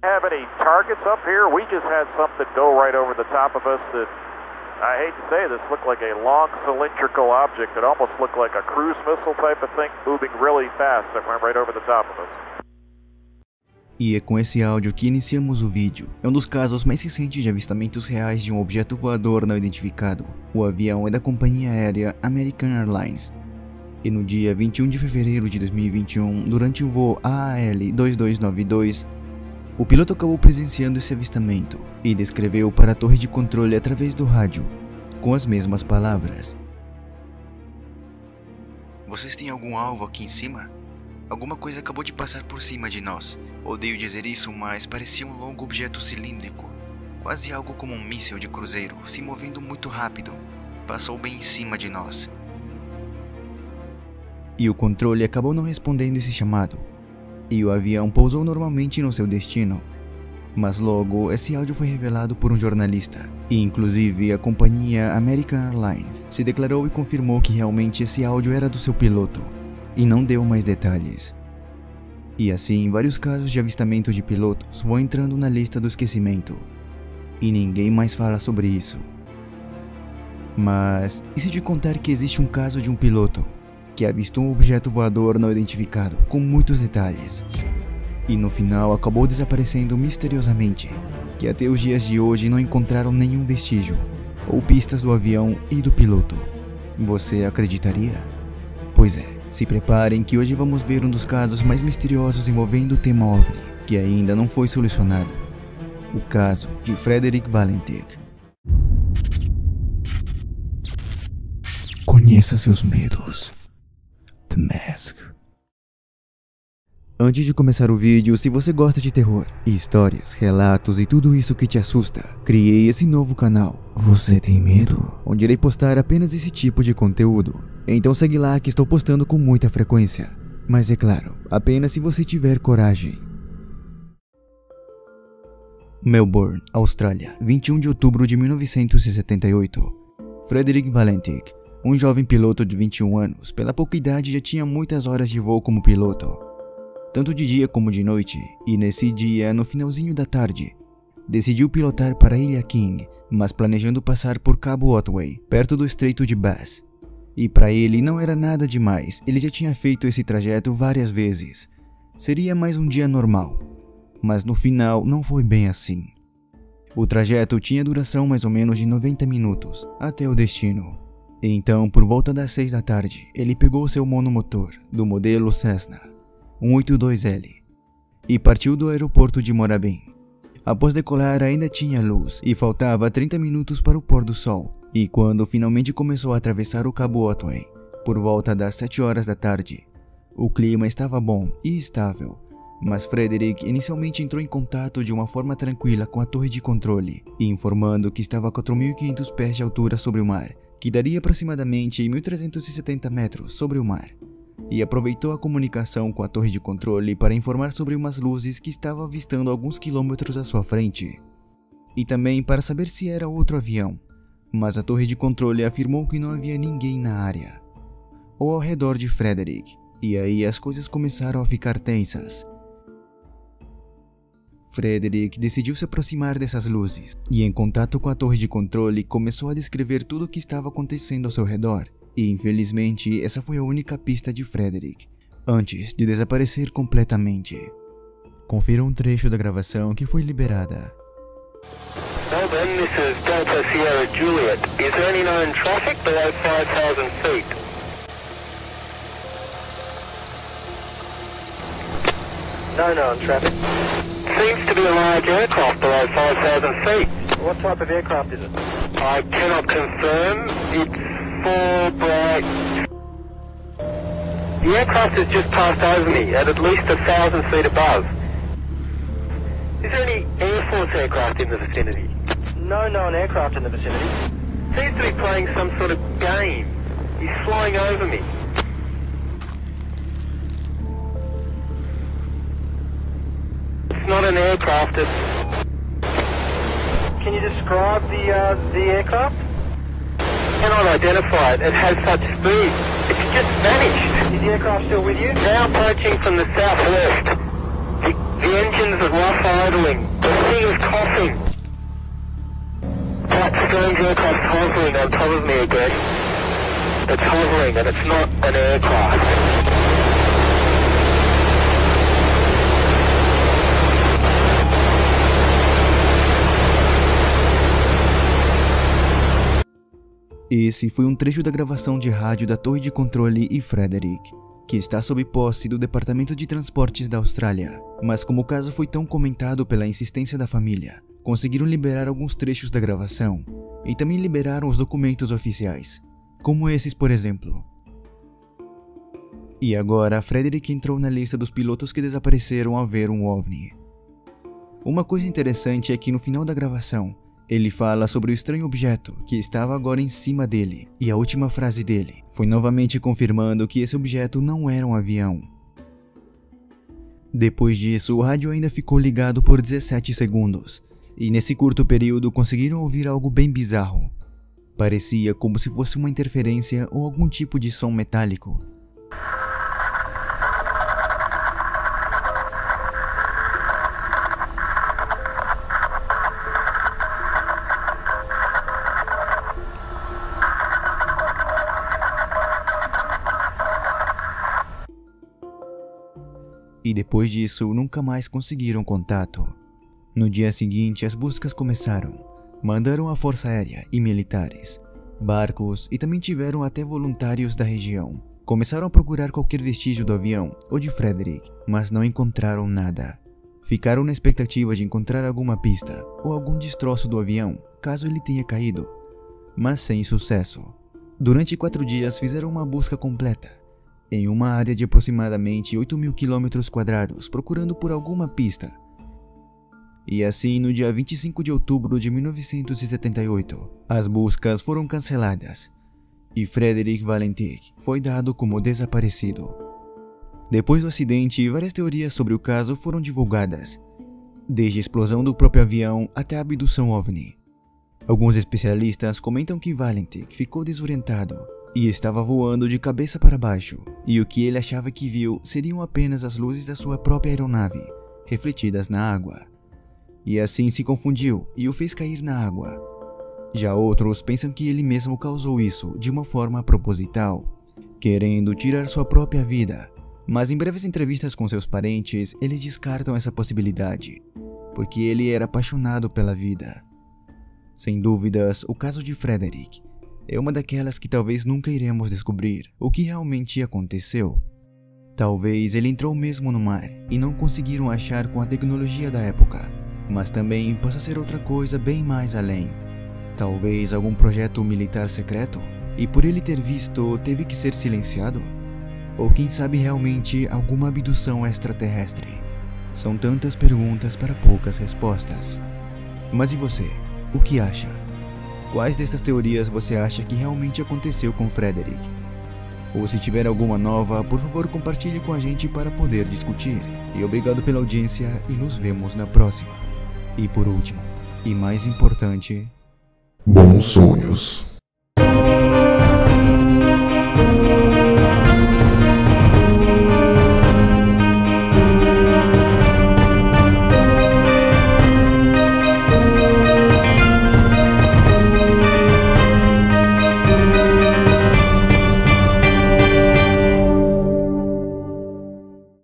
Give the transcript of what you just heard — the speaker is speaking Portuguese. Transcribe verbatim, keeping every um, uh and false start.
have any targets up here. We just had something go right over the top of us that, I hate to say this, looked like a long cylindrical object. It almost looked like a cruise missile type of thing moving really fast that went right over the top of us. E é com esse áudio que iniciamos o vídeo. É um dos casos mais recentes de avistamentos reais de um objeto voador não identificado. O avião é da companhia aérea American Airlines. E no dia vinte e um de fevereiro de dois mil e vinte e um, durante o voo A A L dois dois nove dois, o piloto acabou presenciando esse avistamento e descreveu para a torre de controle através do rádio, com as mesmas palavras. Vocês têm algum alvo aqui em cima? Alguma coisa acabou de passar por cima de nós. Odeio dizer isso, mas parecia um longo objeto cilíndrico, quase algo como um míssil de cruzeiro, se movendo muito rápido. Passou bem em cima de nós. E o controle acabou não respondendo esse chamado, e o avião pousou normalmente no seu destino. Mas logo, esse áudio foi revelado por um jornalista, e inclusive a companhia American Airlines se declarou e confirmou que realmente esse áudio era do seu piloto, e não deu mais detalhes. E assim, vários casos de avistamento de pilotos vão entrando na lista do esquecimento, e ninguém mais fala sobre isso. Mas, e se te contar que existe um caso de um piloto que avistou um objeto voador não identificado, com muitos detalhes, e no final acabou desaparecendo misteriosamente, que até os dias de hoje não encontraram nenhum vestígio, ou pistas do avião e do piloto? Você acreditaria? Pois é. Se preparem que hoje vamos ver um dos casos mais misteriosos envolvendo o tema OVNI, que ainda não foi solucionado. O caso de Frederick Valentic. Conheça seus medos. The Mask. Antes de começar o vídeo, se você gosta de terror, histórias, relatos e tudo isso que te assusta, criei esse novo canal, Você Tem Medo? Onde irei postar apenas esse tipo de conteúdo. Então segue lá que estou postando com muita frequência. Mas é claro, apenas se você tiver coragem. Melbourne, Austrália, vinte e um de outubro de mil novecentos e setenta e oito. Frederick Valentic, um jovem piloto de vinte e um anos, pela pouca idade já tinha muitas horas de voo como piloto, tanto de dia como de noite, e nesse dia, no finalzinho da tarde, decidiu pilotar para a Ilha King, mas planejando passar por Cabo Otway, perto do Estreito de Bass. E para ele não era nada demais, ele já tinha feito esse trajeto várias vezes. Seria mais um dia normal, mas no final não foi bem assim. O trajeto tinha duração mais ou menos de noventa minutos, até o destino. Então, por volta das seis da tarde, ele pegou seu monomotor, do modelo Cessna cento e oitenta e dois L, e partiu do aeroporto de Moorabbin. Após decolar ainda tinha luz e faltava trinta minutos para o pôr do sol, e quando finalmente começou a atravessar o Cabo Otway, por volta das sete horas da tarde, o clima estava bom e estável, mas Frederick inicialmente entrou em contato de uma forma tranquila com a torre de controle, informando que estava a quatro mil e quinhentos pés de altura sobre o mar, que daria aproximadamente mil trezentos e setenta metros sobre o mar. E aproveitou a comunicação com a torre de controle para informar sobre umas luzes que estava avistando alguns quilômetros à sua frente, e também para saber se era outro avião, mas a torre de controle afirmou que não havia ninguém na área ou ao redor de Frederick, e aí as coisas começaram a ficar tensas. Frederick decidiu se aproximar dessas luzes, e em contato com a torre de controle começou a descrever tudo o que estava acontecendo ao seu redor. E infelizmente, essa foi a única pista de Frederick, antes de desaparecer completamente. Confira um trecho da gravação que foi liberada. Melbourne, this is Delta Sierra Juliet. Is there any known traffic below five thousand feet? No known traffic. Seems to be a large aircraft below five thousand feet. What type of aircraft is it? I cannot confirm. It's four bright. The aircraft has just passed over me at at least a thousand feet above. Is there any Air Force aircraft in the vicinity? No known aircraft in the vicinity. Seems to be playing some sort of game. He's flying over me. It's not an aircraft, it's... Can you describe the, uh, the aircraft? Cannot identify it. It has such speed. It's just vanished. Is the aircraft still with you? Now approaching from the southwest. The, the engines have lost idling. The thing is coughing. That strange aircraft hovering on top of me again. It's hovering and it's not an aircraft. Esse foi um trecho da gravação de rádio da Torre de Controle e Frederick, que está sob posse do Departamento de Transportes da Austrália. Mas como o caso foi tão comentado pela insistência da família, conseguiram liberar alguns trechos da gravação e também liberaram os documentos oficiais, como esses, por exemplo. E agora, Frederick entrou na lista dos pilotos que desapareceram ao ver um OVNI. Uma coisa interessante é que no final da gravação, ele fala sobre o estranho objeto que estava agora em cima dele, e a última frase dele foi novamente confirmando que esse objeto não era um avião. Depois disso, o rádio ainda ficou ligado por dezessete segundos, e nesse curto período conseguiram ouvir algo bem bizarro. Parecia como se fosse uma interferência ou algum tipo de som metálico. E depois disso, nunca mais conseguiram contato. No dia seguinte, as buscas começaram. Mandaram a Força Aérea e militares, barcos e também tiveram até voluntários da região. Começaram a procurar qualquer vestígio do avião ou de Frederick, mas não encontraram nada. Ficaram na expectativa de encontrar alguma pista ou algum destroço do avião, caso ele tenha caído, mas sem sucesso. Durante quatro dias fizeram uma busca completa, em uma área de aproximadamente oito mil quilômetros quadrados, procurando por alguma pista. E assim, no dia vinte e cinco de outubro de mil novecentos e setenta e oito, as buscas foram canceladas e Frederick Valentic foi dado como desaparecido. Depois do acidente, várias teorias sobre o caso foram divulgadas, desde a explosão do próprio avião até a abdução OVNI. Alguns especialistas comentam que Valentic ficou desorientado e estava voando de cabeça para baixo, e o que ele achava que viu seriam apenas as luzes da sua própria aeronave, refletidas na água. E assim se confundiu e o fez cair na água. Já outros pensam que ele mesmo causou isso de uma forma proposital, querendo tirar sua própria vida. Mas em breves entrevistas com seus parentes, eles descartam essa possibilidade, porque ele era apaixonado pela vida. Sem dúvidas, o caso de Frederick é uma daquelas que talvez nunca iremos descobrir o que realmente aconteceu. Talvez ele entrou mesmo no mar e não conseguiram achar com a tecnologia da época, mas também possa ser outra coisa bem mais além. Talvez algum projeto militar secreto e por ele ter visto teve que ser silenciado? Ou quem sabe realmente alguma abdução extraterrestre? São tantas perguntas para poucas respostas. Mas e você? O que acha? Quais dessas teorias você acha que realmente aconteceu com Frederick? Ou se tiver alguma nova, por favor compartilhe com a gente para poder discutir. E obrigado pela audiência e nos vemos na próxima. E por último, e mais importante, bons sonhos.